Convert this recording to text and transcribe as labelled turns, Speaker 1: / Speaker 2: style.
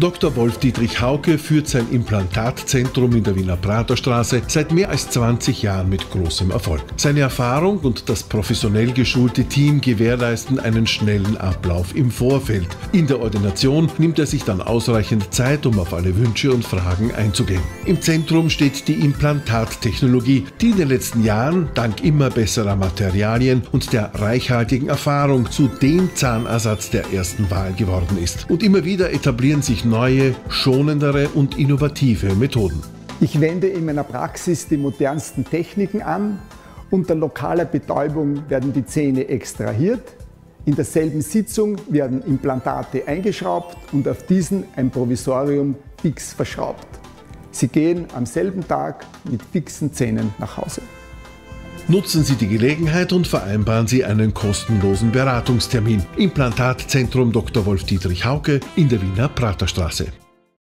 Speaker 1: Dr. Wolf-Dietrich Hauke führt sein Implantatzentrum in der Wiener Praterstraße seit mehr als 20 Jahren mit großem Erfolg. Seine Erfahrung und das professionell geschulte Team gewährleisten einen schnellen Ablauf im Vorfeld. In der Ordination nimmt er sich dann ausreichend Zeit, um auf alle Wünsche und Fragen einzugehen. Im Zentrum steht die Implantattechnologie, die in den letzten Jahren dank immer besserer Materialien und der reichhaltigen Erfahrung zu dem Zahnersatz der ersten Wahl geworden ist. Und immer wieder etablieren sich neue, schonendere und innovative Methoden.
Speaker 2: Ich wende in meiner Praxis die modernsten Techniken an. Unter lokaler Betäubung werden die Zähne extrahiert. In derselben Sitzung werden Implantate eingeschraubt und auf diesen ein Provisorium fix verschraubt. Sie gehen am selben Tag mit fixen Zähnen nach Hause.
Speaker 1: Nutzen Sie die Gelegenheit und vereinbaren Sie einen kostenlosen Beratungstermin. Implantatzentrum Dr. Wolf-Dietrich Hauke in der Wiener Praterstraße.